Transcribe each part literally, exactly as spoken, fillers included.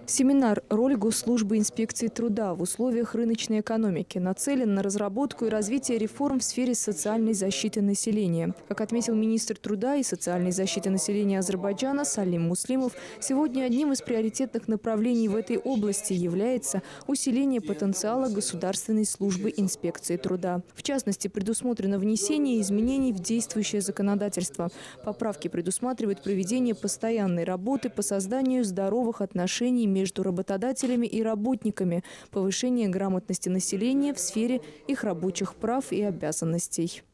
Семинар «Роль госслужбы инспекции труда в условиях рыночной экономики» нацелен на разработку и развитие реформ в сфере социальной защиты населения. Как отметил министр труда и социальной защиты населения Азербайджана Салим Муслимов, сегодня одним из приоритетных направлений в этой области является усиление потенциала государственной службы инспекции труда. В частности, предусмотрено внесение изменений в действующее законодательство. Поправки предусматривают проведение постоянной работы по созданию здоровых отношений между работодателями и работниками, повышение грамотности населения в сфере их рабочих прав и обязанностей.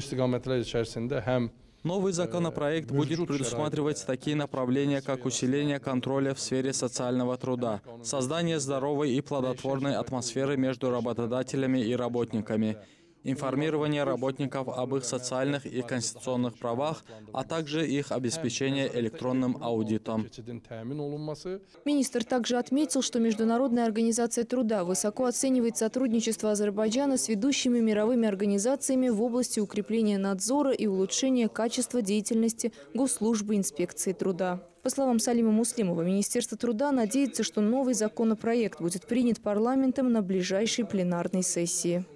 Новый законопроект будет предусматривать такие направления, как усиление контроля в сфере социального труда, создание здоровой и плодотворной атмосферы между работодателями и работниками, информирование работников об их социальных и конституционных правах, а также их обеспечение электронным аудитом. Министр также отметил, что Международная организация труда высоко оценивает сотрудничество Азербайджана с ведущими мировыми организациями в области укрепления надзора и улучшения качества деятельности Госслужбы инспекции труда. По словам Салима Муслимова, Министерство труда надеется, что новый законопроект будет принят парламентом на ближайшей пленарной сессии.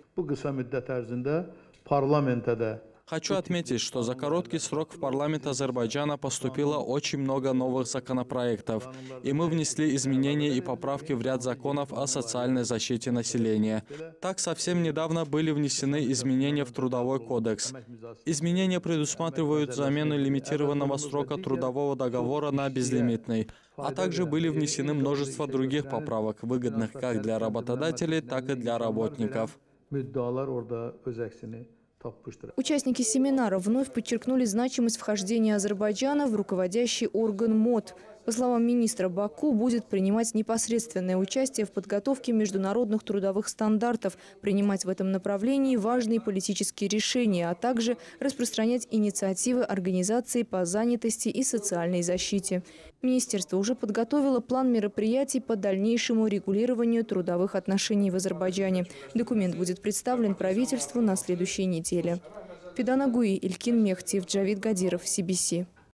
Хочу отметить, что за короткий срок в парламент Азербайджана поступило очень много новых законопроектов, и мы внесли изменения и поправки в ряд законов о социальной защите населения. Так, совсем недавно были внесены изменения в Трудовой кодекс. Изменения предусматривают замену лимитированного срока трудового договора на безлимитный, а также были внесены множество других поправок, выгодных как для работодателей, так и для работников. Участники семинара вновь подчеркнули значимость вхождения Азербайджана в руководящий орган МОД. По словам министра, Баку будет принимать непосредственное участие в подготовке международных трудовых стандартов, принимать в этом направлении важные политические решения, а также распространять инициативы организаций по занятости и социальной защите. Министерство уже подготовило план мероприятий по дальнейшему регулированию трудовых отношений в Азербайджане. Документ будет представлен правительству на следующей неделе. Фидана Гуи, Илькин Мехтиев, Джавид Гадиров, Си Би Си.